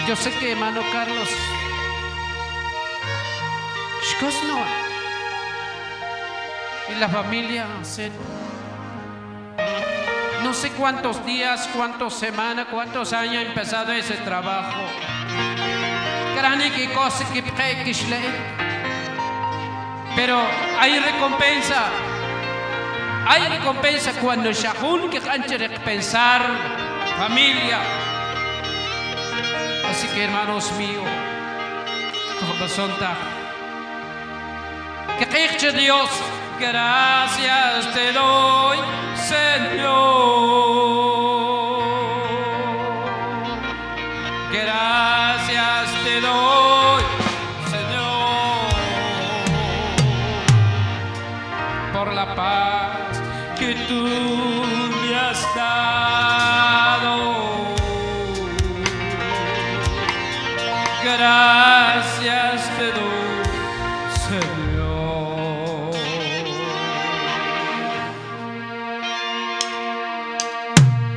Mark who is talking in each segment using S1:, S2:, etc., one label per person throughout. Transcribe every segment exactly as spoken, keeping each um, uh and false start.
S1: Yo sé que hermano Carlos, no, y la familia, no sé cuántos días, cuántas semanas, cuántos años ha empezado ese trabajo. Pero hay recompensa. Hay recompensa cuando Shahun que cancha de pensar familia. Así que hermanos míos, que queche Dios, gracias te doy, Señor. Gracias te doy, Señor, por la paz que tú me has dado. Gracias te doy, Señor.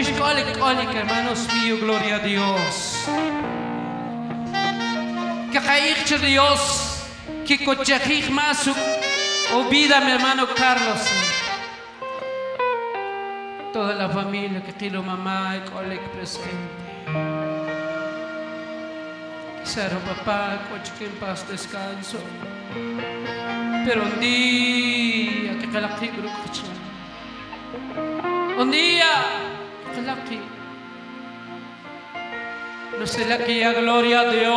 S1: Mishkolik, olik, hermanos míos, gloria a Dios. Que caíche Dios, que cochajij más su vida, mi hermano Carlos. Toda la familia que quiero mamá y olik presente. Quisiera papá, coche que en paz descanso. Pero un día que calaqui grupo, un día que calaqui, no sé la que ya gloria a Dios.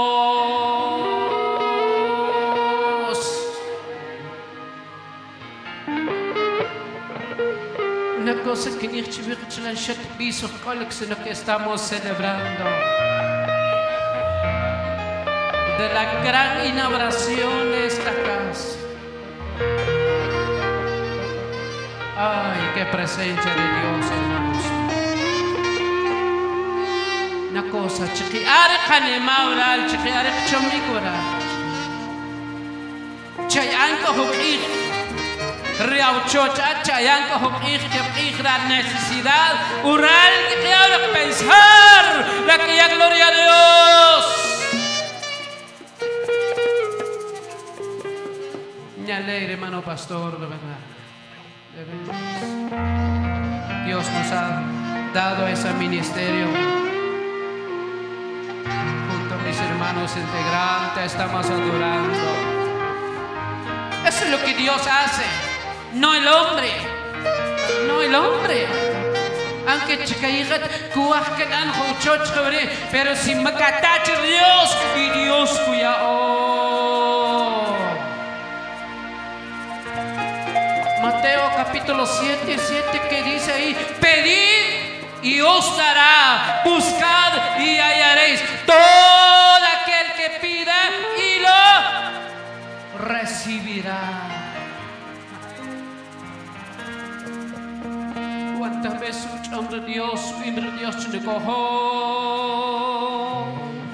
S1: Una cosa que ni chivir chlan shat piso colex lo que estamos celebrando. De la gran inauguración de esta casa. Ay, qué presencia de Dios, hermanos. Una cosa, chiqui, arqane maural, chiqui, arq chomigura. Chayanko hukih, riauchocha, chayanko hukih, que la necesidad, ural, que ahora pensar, la que ya gloria a Dios. Me alegra, hermano pastor, de verdad. De verdad. Dios nos ha dado ese ministerio. Junto a mis hermanos integrantes estamos adorando. Eso es lo que Dios hace, no el hombre. No el hombre. Aunque chicayigat kuahkenan huchoch sobre, pero si me catache Dios y Dios cuya oh. Mateo capítulo siete, siete que dice ahí, pedid y os dará, buscad y hallaréis. Todo aquel que pida y lo recibirá. ¿Cuántas veces un hombre Dios, un Dios te cojo?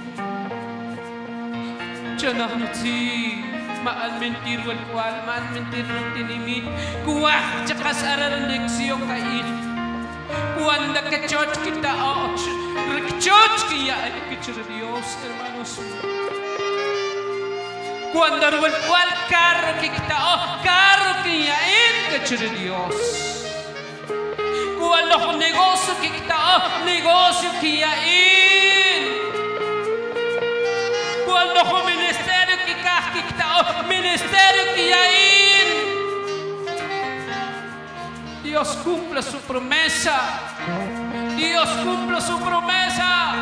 S1: Chanahnuti. Maan mentir wal kual, maan mentir ng tinimit. Kuwah, tsaka sararan leksyon kain. Kuwanda ka church kita, oh, church kaya, ay kitsura Dios, hermanos. Kuwanda wal kual, carro kita, oh, carro kaya, ay kitsura Dios. Kuwanda ko negosyo kita, oh, negosyo kaya, ay. Kuwanda ko ministerio, ministerio que hay. Dios cumple su promesa. Dios cumple su promesa.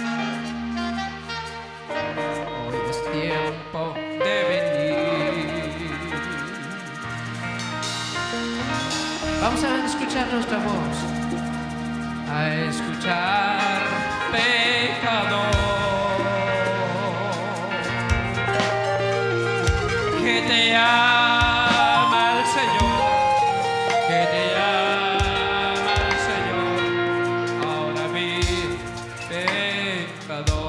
S1: Hoy es tiempo de venir. Vamos a escuchar nuestra voz. A escuchar, pecador. Que te ama el Señor, que te ama el Señor, ahora mi pecador.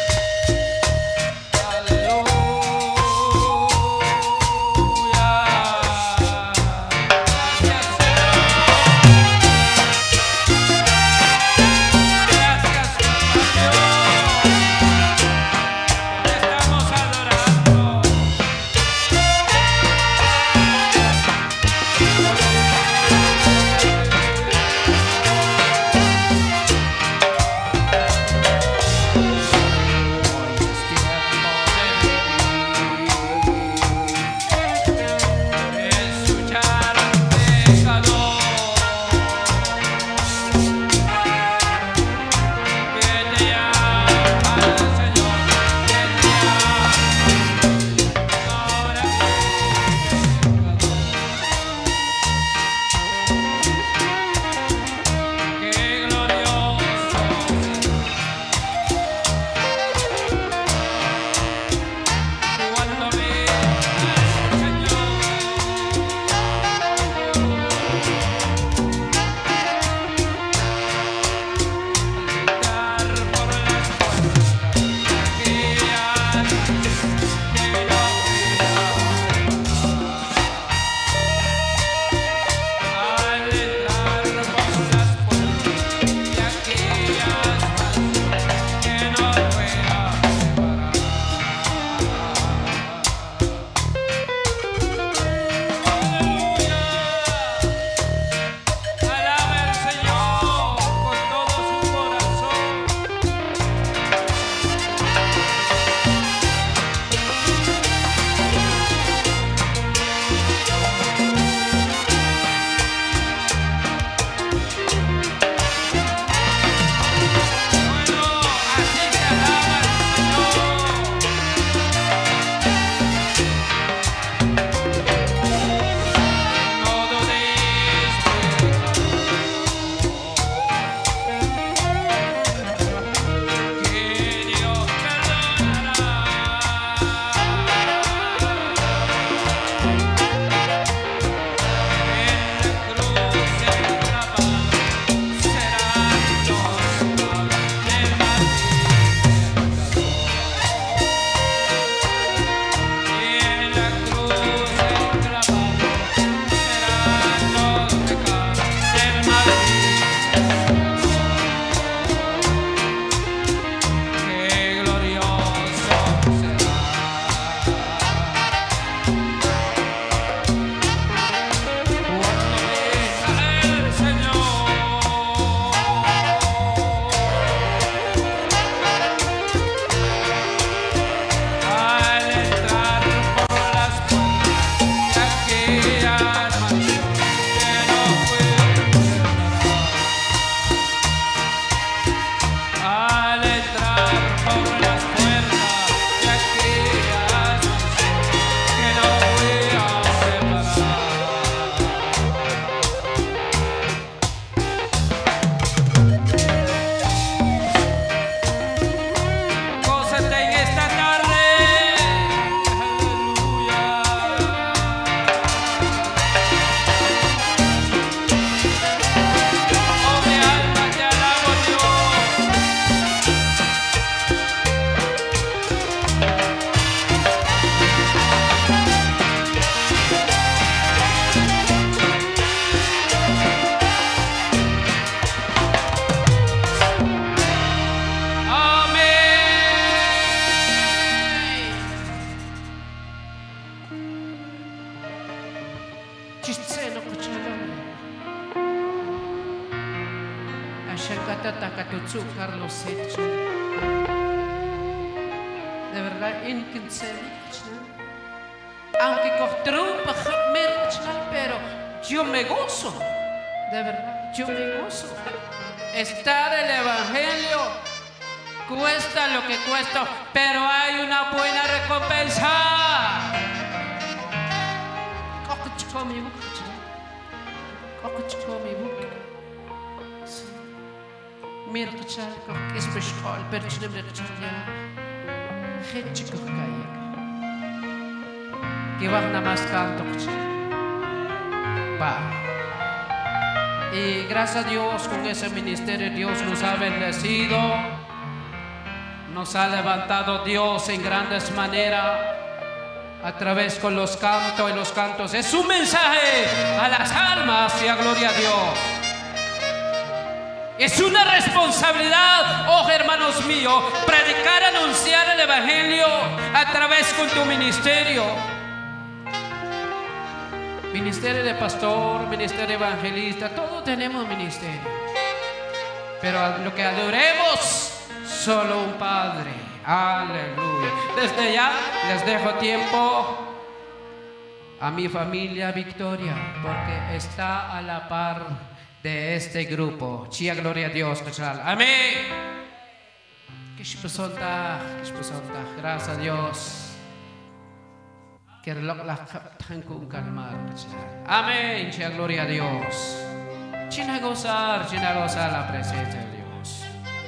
S1: Aleluya. takatutsu Carlos Secha. De verdad, inconcebible. Aunque costrumpa pero yo me gozo. De verdad, yo me gozo. Estar el Evangelio cuesta lo que cuesta, pero hay una buena recompensa. Mir kachal ko is beskol per chinem de chaya het chiko kaya que va nada más canto pa y gracias a Dios con ese ministerio Dios nos ha bendecido, nos ha levantado Dios en grandes maneras a través con los cantos y los cantos es un mensaje a las almas y a gloria a Dios. Es una responsabilidad, oh hermanos míos, predicar, anunciar el Evangelio a través con tu ministerio. Ministerio de pastor, ministerio de evangelista, todos tenemos ministerio. Pero lo que adoremos, solo un Padre. Aleluya. Desde ya les dejo tiempo a mi familia Victoria, porque está a la par de este grupo. Chia gloria a Dios. Amén. Gracias a Dios. Que con calmar. Amén. Chia gloria a Dios. China gozar, china gozar la presencia de Dios.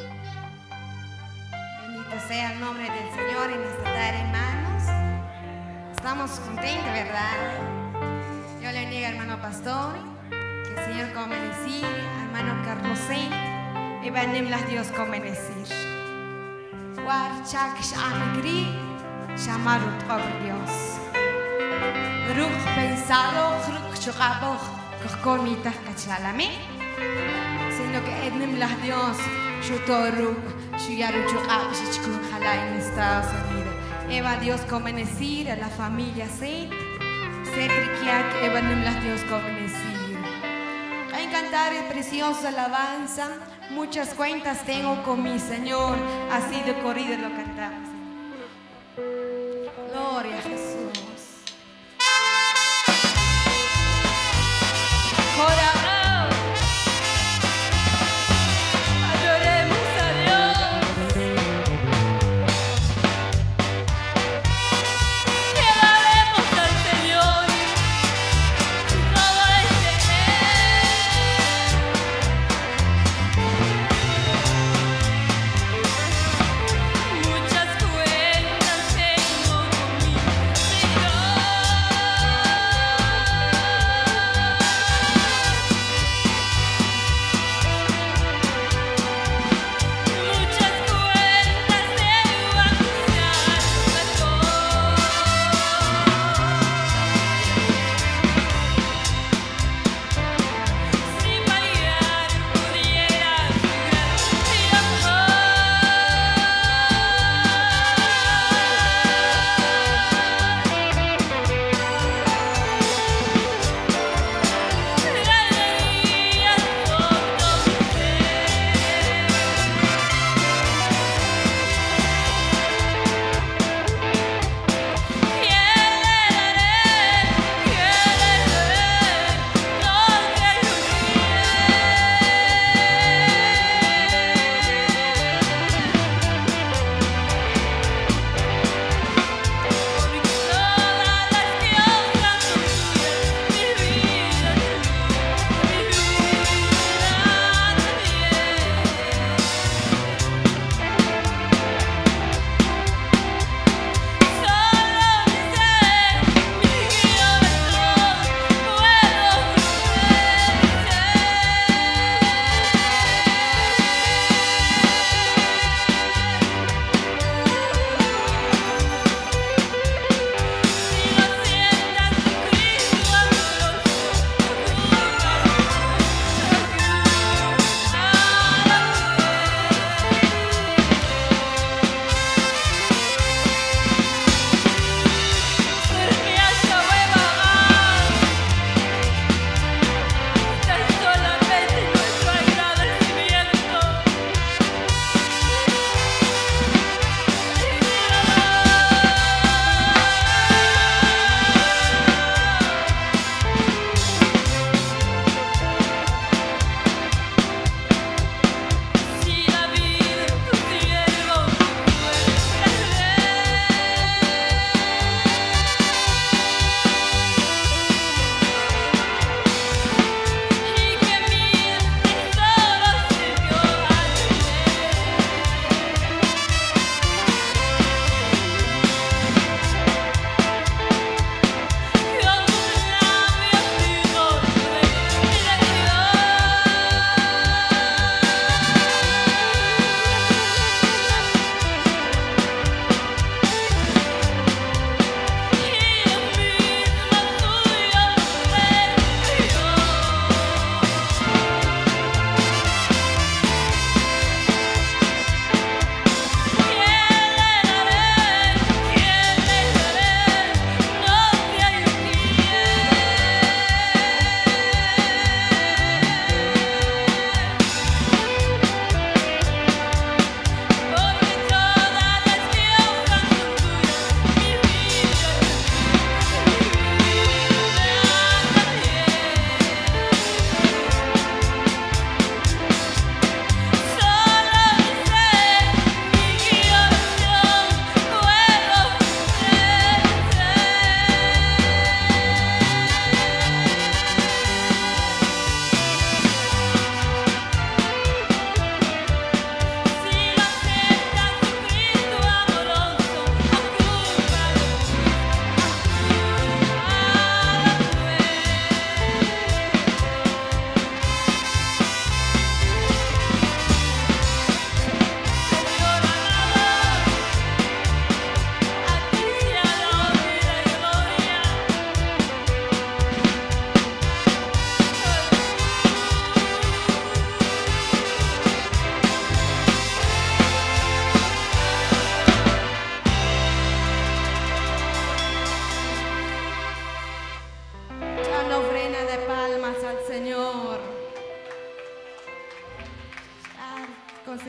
S2: Bendito sea el nombre del Señor en esta tarde, hermanos. Estamos contentos, ¿verdad? Yo le digo, hermano pastor, Señor como decir, hermano Carlos Saint, y venimos Dios como decir. War chaksh alegría, llamarut por Dios. Ruch pensado, ruch chocabo, comita cachalame. Sino que venimos Dios, chutoru, chuyaru chocabo, chichkun jala en Estados Unidos. Eva Dios como decir, a la familia Saint, Cetriquiac, que venimos Dios como decir. Cantar el precioso alabanza, muchas cuentas tengo con mi Señor, así de corrido lo cantamos. Gloria a Jesús. Corazón, adoremos a Dios. Llevaremos al Señor. Muchas cuentas tengo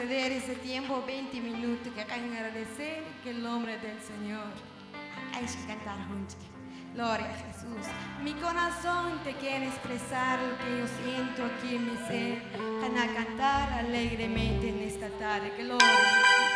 S2: perder ese tiempo, veinte minutos, que acá en agradecer que el nombre del Señor. Hay que cantar juntos. Gloria a Jesús. Mi corazón te quiere expresar lo que yo siento aquí en mi ser. Van a cantar alegremente en esta tarde. Gloria a Jesús.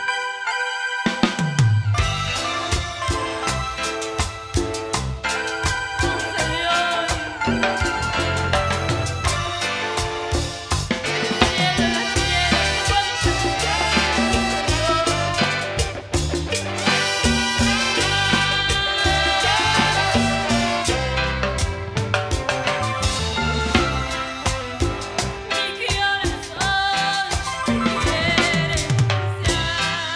S3: Mi corazón quiere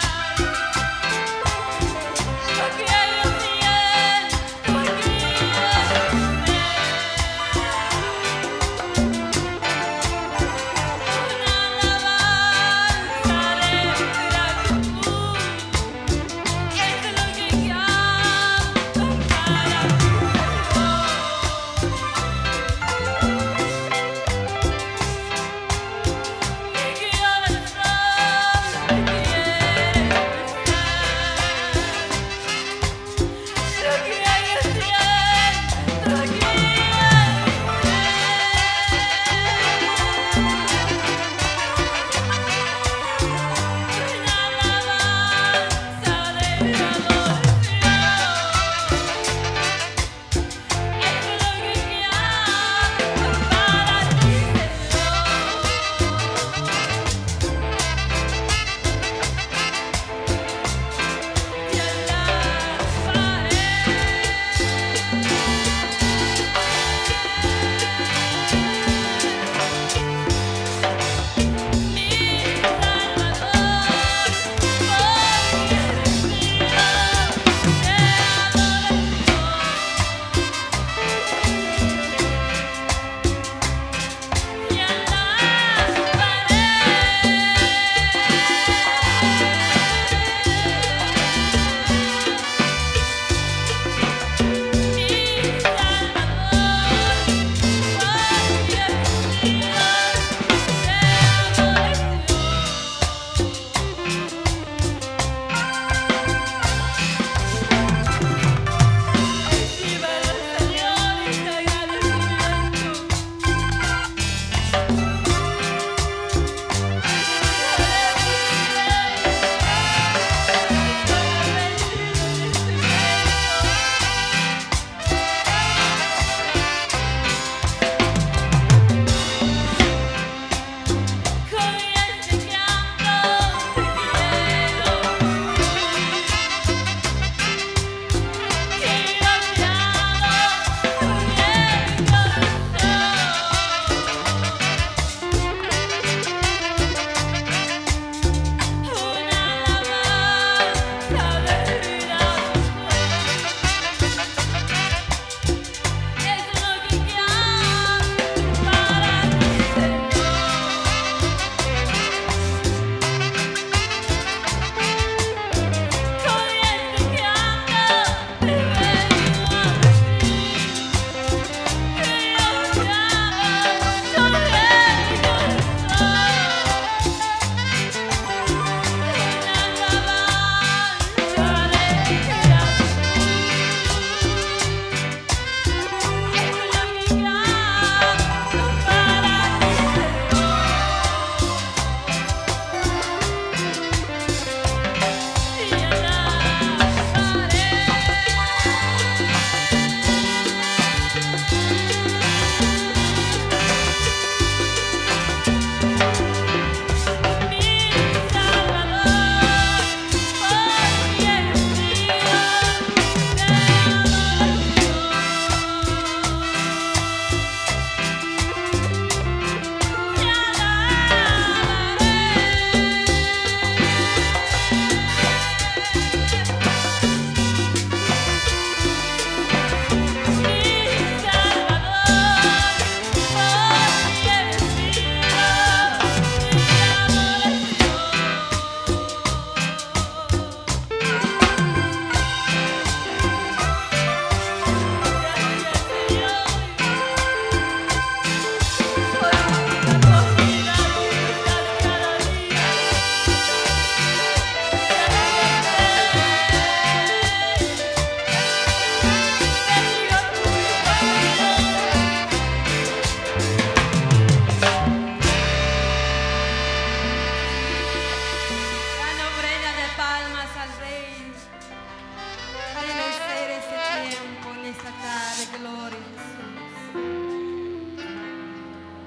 S2: esta tarde, gloria a Jesús.